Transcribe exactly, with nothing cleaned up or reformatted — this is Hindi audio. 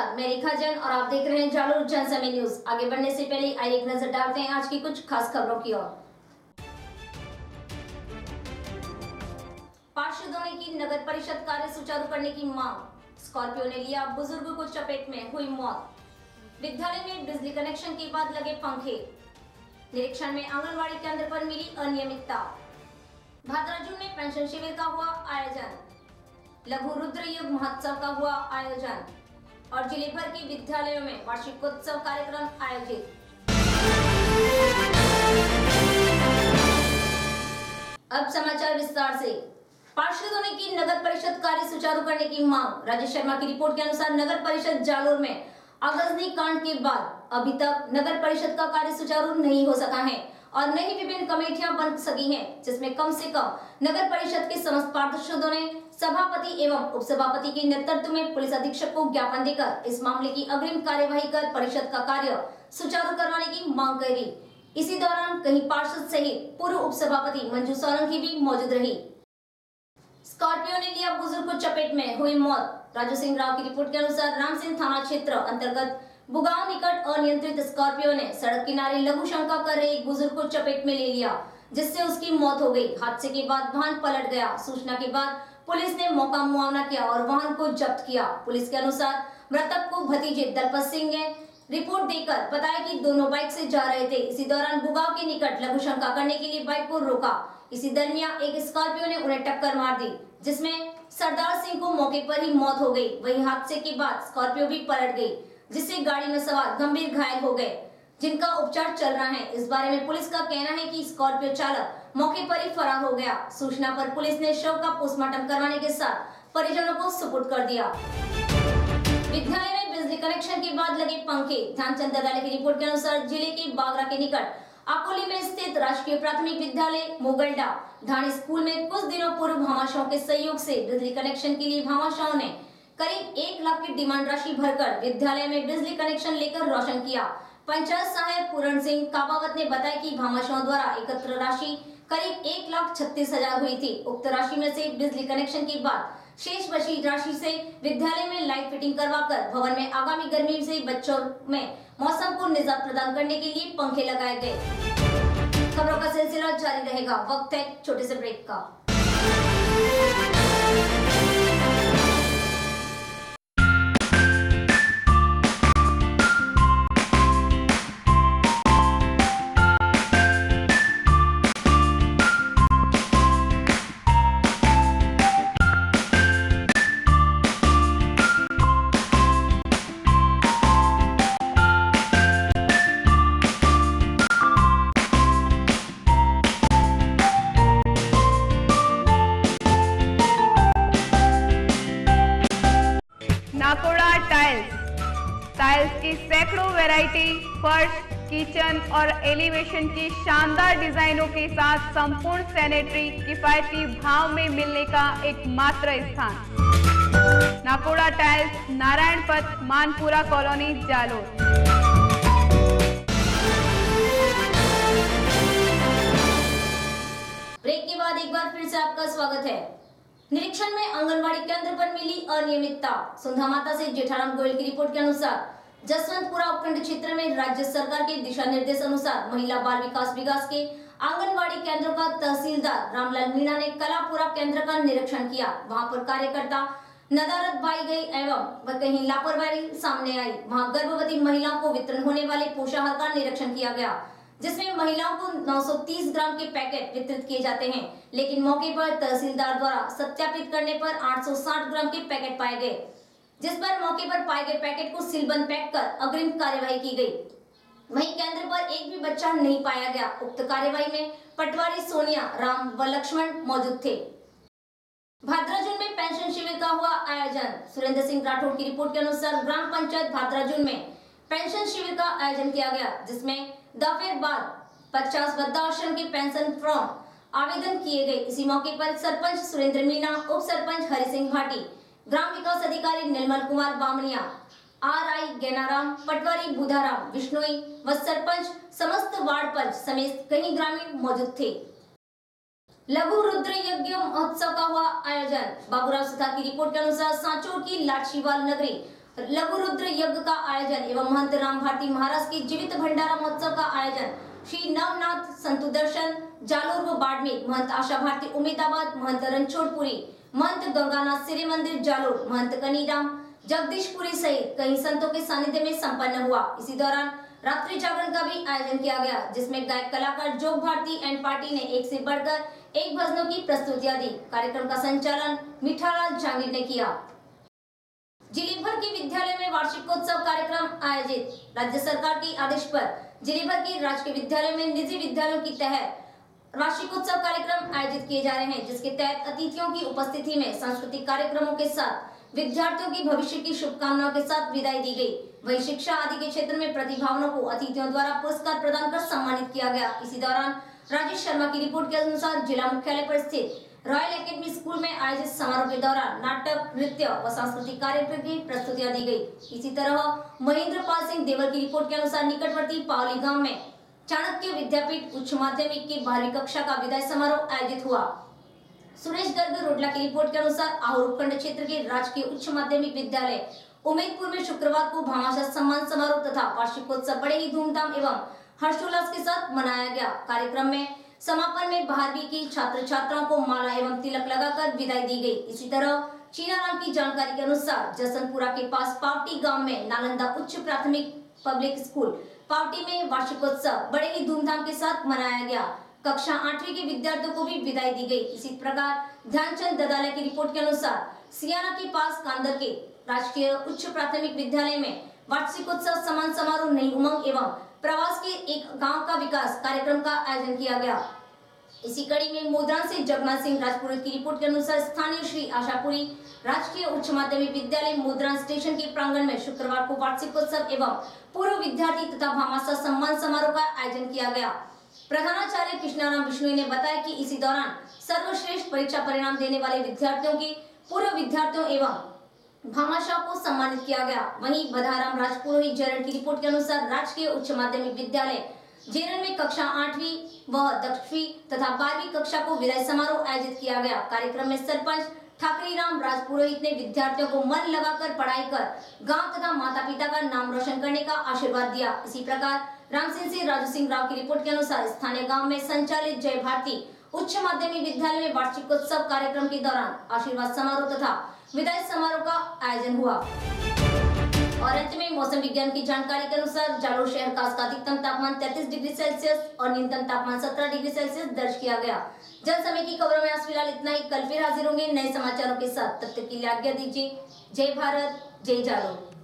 नमस्कार, मैं रेखा जैन और आप देख रहे हैं जालोर जनसमय न्यूज। आगे बढ़ने से पहले आइए एक नजर डालते हैं आज की कुछ खास खबरों की ओर। पार्षदों ने की नगर परिषद कार्य सुचारू करने की मांग। स्कॉर्पियो ने लिया बुजुर्ग को चपेट में, हुई मौत। विद्यालय में बिजली कनेक्शन के बाद लगे पंखे। निरीक्षण में आंगनबाड़ी केंद्र पर मिली अनियमितता। भाद्राजून में पेंशन शिविर का हुआ आयोजन। लघु रुद्र युग महोत्सव का हुआ आयोजन और जिले भर के विद्यालयों में वार्षिकोत्सव कार्यक्रम आयोजित। अब समाचार विस्तार से। पार्षदों ने की नगर परिषद कार्य सुचारू करने की मांग। राजेश शर्मा की रिपोर्ट के अनुसार नगर परिषद जालोर में अगजनी कांड के बाद अभी तक नगर परिषद का कार्य सुचारू नहीं हो सका है और न ही विभिन्न कमेटियां बन सकी हैं, जिसमें कम से कम नगर परिषद के समस्त पार्षदों ने सभापति एवं उपसभापति के नेतृत्व में पुलिस अधीक्षक को ज्ञापन देकर इस मामले की अग्रिम कार्यवाही कर परिषद का कार्य सुचारू करवाने की मांग करी। इसी दौरान कहीं पार्षद सहित पूर्व उपसभापति मंजू सोलंकी भी मौजूद रही। स्कॉर्पियो ने लिया बुजुर्ग को चपेट में, हुई मौत। राजू सिंह राव की रिपोर्ट के अनुसार राम सिंह थाना क्षेत्र अंतर्गत बुगांव निकट अनियंत्रित स्कॉर्पियो ने सड़क किनारे लघु शंका कर रहे एक बुजुर्ग को चपेट में ले लिया, जिससे उसकी मौत हो गई। हादसे के बाद वाहन पलट गया। सूचना के बाद पुलिस ने मौका मुआवना किया और वाहन को जब्त किया। पुलिस के अनुसार मृतक को भतीजे दलपत सिंह ने रिपोर्ट देकर बताया कि दोनों बाइक से जा रहे थे। इसी दौरान बुगांव के निकट लघु शंका करने के लिए बाइक को रोका। इसी दरमियान एक स्कॉर्पियो ने उन्हें टक्कर मार दी, जिसमें सरदार सिंह को मौके पर ही मौत हो गई। वहीं हादसे के बाद स्कॉर्पियो भी पलट गई, जिससे गाड़ी में सवार गंभीर घायल हो गए, जिनका उपचार चल रहा है। इस बारे में पुलिस का कहना है कि स्कॉर्पियो चालक मौके पर ही फरार हो गया। सूचना पर पुलिस ने शव का पोस्टमार्टम करवाने के साथ परिजनों को सुपुर्द कर दिया। विद्यालय में बिजली कनेक्शन के बाद लगे पंखे। ध्यानचंद दलाले की रिपोर्ट के अनुसार जिले के बागरा के निकट अकोली में स्थित राजकीय प्राथमिक विद्यालय मोगलडा ढाणी स्कूल में कुछ दिनों पूर्व भामाशाहों के सहयोग से बिजली कनेक्शन के लिए भामाशाहों ने करीब एक लाख की डिमांड राशि भरकर विद्यालय में बिजली कनेक्शन लेकर रोशन किया। पंचायत सहायक पूरण सिंह काबावत ने बताया कि भामाशाहों द्वारा एकत्र राशि करीब एक लाख छत्तीस हजार हुई थी। उक्त राशि में से बिजली कनेक्शन के बाद शेष बची राशि से विद्यालय में लाइट फिटिंग करवाकर भवन में आगामी गर्मी से बच्चों में मौसम को निजात प्रदान करने के लिए पंखे लगाए गए। खबरों का सिलसिला जारी रहेगा। वक्त है छोटे से ब्रेक का। नाकोड़ा टाइल्स टाइल्स की सैकड़ों वैरायटी, फर्श, किचन और एलिवेशन की शानदार डिजाइनों के साथ संपूर्ण सैनिटरी किफायती भाव में मिलने का एकमात्र स्थान। नाकोड़ा टाइल्स, नारायण पथ, मानपुरा कॉलोनी, जालोर। ब्रेक के बाद एक बार फिर से आपका स्वागत है। निरीक्षण में आंगनबाड़ी केंद्र पर मिली अनियमितता। सुंधा माता से जेठाराम गोयल की रिपोर्ट के अनुसार जसवंतपुरा उपखंड क्षेत्र में राज्य सरकार के दिशा निर्देश अनुसार महिला बाल विकास विकास के आंगनबाड़ी केंद्रों का तहसीलदार रामलाल मीणा ने कलापुरा केंद्र का निरीक्षण किया। वहां पर कार्यकर्ता नदारत पाई गई एवं कहीं लापरवाही सामने आई। वहां गर्भवती महिलाओं को वितरण होने वाले पोषाहार का निरीक्षण किया गया, जिसमें महिलाओं को नौ सौ तीस ग्राम के पैकेट वितरित किए जाते हैं, लेकिन मौके पर तहसीलदार द्वारा सत्यापित करने पर आठ सौ साठ ग्राम के पैकेट पाए गए, जिस पर मौके पर पाए गए पैकेट को सीलबंद पैक कर अग्रिम कार्यवाही की गई। वहीं केंद्र पर एक भी बच्चा नहीं पाया गया। उक्त कार्यवाही में पटवारी सोनिया, राम व लक्ष्मण मौजूद थे। भाद्राजून में पेंशन शिविर का हुआ आयोजन। सुरेंद्र सिंह राठौड़ की रिपोर्ट के अनुसार ग्राम पंचायत भाद्राजून में पेंशन शिविर का आयोजन किया गया, जिसमें दफेर बाद पचास वृद्धाश्रम के पेंशन फॉर्म आवेदन किए गए। इसी मौके पर सरपंच सुरेंद्र मीणा, उप सरपंच हरि सिंह भाटी, ग्राम विकास अधिकारी निर्मल कुमार बामनिया, आर आई गैनाराम, पटवारी बुधाराम विष्णोई व सरपंच समस्त वार्ड पंच समेत कई ग्रामीण मौजूद थे। लघु रुद्र यज्ञ महोत्सव का हुआ आयोजन। बाबूराव सुथा की रिपोर्ट के अनुसार सांचौर की लाठशीवाल नगरी लघु रुद्र यज्ञ का आयोजन एवं महंत राम भारती महाराज के जीवित भंडारा महोत्सव का आयोजन श्री नवनाथ संतु दर्शन जालोर व बाड़मेर, महंत आशा भारती उमेदाबाद, महंत रणछोड़पुरी, महंत गंगानाथ सिरे मंदिर जालोर, महंत कनीराम जगदीशपुरी सहित कई संतों के सानिध्य में संपन्न हुआ। इसी दौरान रात्रि जागरण का भी आयोजन किया गया, जिसमें गायक कलाकार जोग भारती एंड पार्टी ने एक से बढ़कर एक भजनों की प्रस्तुतियां दी। कार्यक्रम का संचालन मिठालाल जहांगीर ने किया। जिले भर के विद्यालय में वार्षिकोत्सव कार्यक्रम आयोजित। राज्य सरकार के आदेश पर जिले भर के राजकीय विद्यालयों में निजी विद्यालयों की तहत वार्षिकोत्सव कार्यक्रम आयोजित किए जा रहे हैं, जिसके तहत अतिथियों की उपस्थिति में सांस्कृतिक कार्यक्रमों के साथ विद्यार्थियों की भविष्य की शुभकामनाओं के साथ विदाई दी गई। वहीं शिक्षा आदि के क्षेत्र में प्रतिभावानों को अतिथियों द्वारा पुरस्कार प्रदान कर सम्मानित किया गया। इसी दौरान राजेश शर्मा की रिपोर्ट के अनुसार जिला मुख्यालय पर स्थित रॉयल एकेडमी स्कूल में आयोजित समारोह के दौरान नाटक, नृत्य व सांस्कृतिक कार्यक्रम की प्रस्तुतियां दी गई। इसी तरह महेंद्र पाल सिंह देवर की रिपोर्ट के अनुसार निकटवर्ती पावली गांव में चाणक्य विद्यापीठ उच्च माध्यमिक की बारहवीं कक्षा का विदाई समारोह आयोजित हुआ। सुरेश गर्ग रोडला की रिपोर्ट के अनुसार आहोर उपखंड क्षेत्र के राजकीय उच्च माध्यमिक विद्यालय उमेदपुर में शुक्रवार को भामाशाह सम्मान समारोह तथा वार्षिकोत्सव बड़े ही धूमधाम एवं हर्षोल्लास के साथ मनाया गया। कार्यक्रम में समापन में बारहवीं की छात्र छात्राओं को माला एवं तिलक लगाकर विदाई दी गई। इसी तरह चीनाराम की जानकारी के अनुसार जसनपुरा के पास पावटी गांव में नालंदा उच्च प्राथमिक पब्लिक स्कूल पावटी में वार्षिकोत्सव बड़े ही धूमधाम के साथ मनाया गया। कक्षा आठवीं के विद्यार्थियों को भी विदाई दी गई। इसी प्रकार ध्यानचंद ददाला की रिपोर्ट के अनुसार सियाना के पास कांदर के राजकीय उच्च प्राथमिक विद्यालय में वार्षिकोत्सव सम्मान समारोह नई उमंग एवं प्रवास के एक गांव का विकास कार्यक्रम का आयोजन किया गया। इसी कड़ी में मोदरान से जगन्नाथ सिंह राजपुरोहित की रिपोर्ट के अनुसार स्थानीय श्री आशापुरी राजकीय उच्च माध्यमिक विद्यालय मोदरान स्टेशन के प्रांगण में शुक्रवार को वार्षिकोत्सव एवं पूर्व विद्यार्थी तथा भामाशाह सम्मान समारोह का आयोजन किया गया। प्रधानाचार्य कृष्णाराम विष्णु ने बताया कि इसी दौरान सर्वश्रेष्ठ परीक्षा परिणाम देने वाले विद्यार्थियों के पूर्व विद्यार्थियों एवं भामाशाह को सम्मानित किया गया। वहीं बधाराम राजपुरोहित जरण की रिपोर्ट के अनुसार राजकीय उच्च माध्यमिक विद्यालय जेरन में कक्षा आठवीं व दसवीं तथा बारहवीं कक्षा को विदाई समारोह आयोजित किया गया। कार्यक्रम में सरपंच ठाकरीराम राजपुरोहित ने विद्यार्थियों को मन लगाकर पढ़ाई कर गांव तथा माता पिता का नाम रोशन करने का आशीर्वाद दिया। इसी प्रकार रामसिंह से राजू सिंह राव की रिपोर्ट के अनुसार स्थानीय गांव में संचालित जय भारती उच्च माध्यमिक विद्यालय में वार्षिकोत्सव कार्यक्रम के दौरान आशीर्वाद समारोह तथा विदाई समारोह का आयोजन हुआ। और अंत में मौसम विज्ञान की जानकारी के अनुसार जालोर शहर का आज का अधिकतम तापमान तैंतीस डिग्री सेल्सियस और न्यूनतम तापमान सत्रह डिग्री सेल्सियस दर्ज किया गया। जल समय की खबरों में आज फिलहाल इतना ही। कल फिर हाजिर होंगे नए समाचारों के साथ। तब तक के लिए आज्ञा दीजिए। जय भारत, जय जालोर।